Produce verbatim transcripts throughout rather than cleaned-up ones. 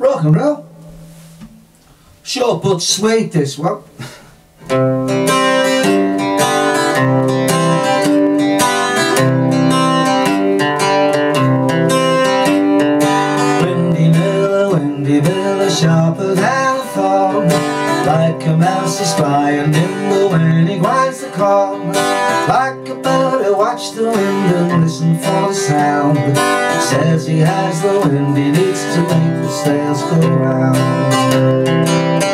Rock and roll. Short but sweet, this one. Windy miller, windy miller, sharper than a thorn, like a mouse is spying nimble when he winds the corn. Like a bird who watch the wind and listen for the sound. Says he has the wind he needs to make the sails go round.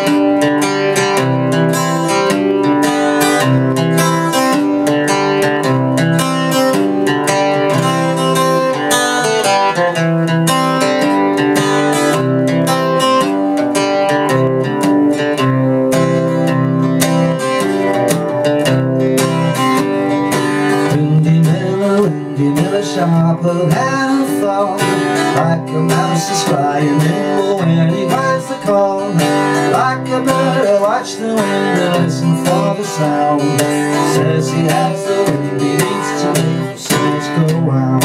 Sharper than a thorn, like a mouse is flying nimble when he winds the corn. Like a bird who watch the wind and listen for the sound. Says he has the wind he needs to make the sails go round.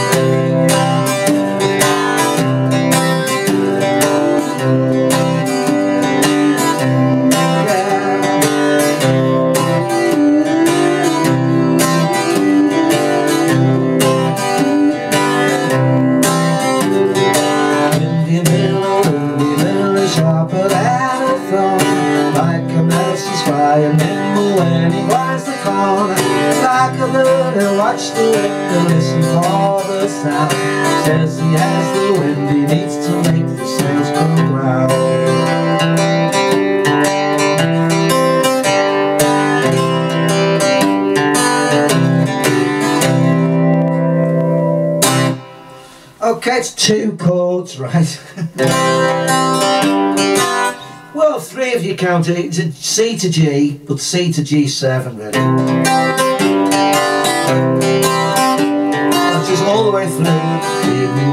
Sharper than a thorn, like a mouse is flying nimble when he winds the corner. Like a bird who watch the wind and listen for the sound. Says he has the wind he needs to make the sails go round. Okay, it's two chords, right? Well, three if you count it. It's a C to G, but C to G seven, really. That's just all the way through.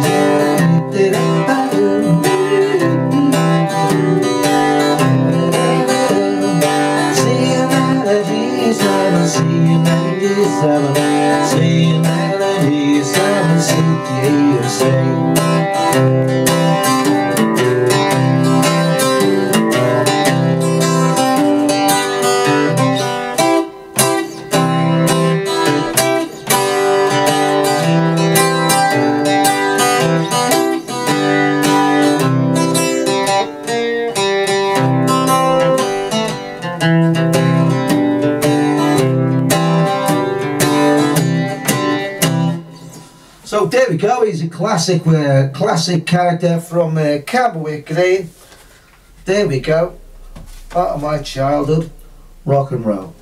C melody seven, C melody seven, C melody seven, C G seven. So there we go, he's a classic uh, classic character from uh, Camberwick. There we go, part of my childhood, rock and roll.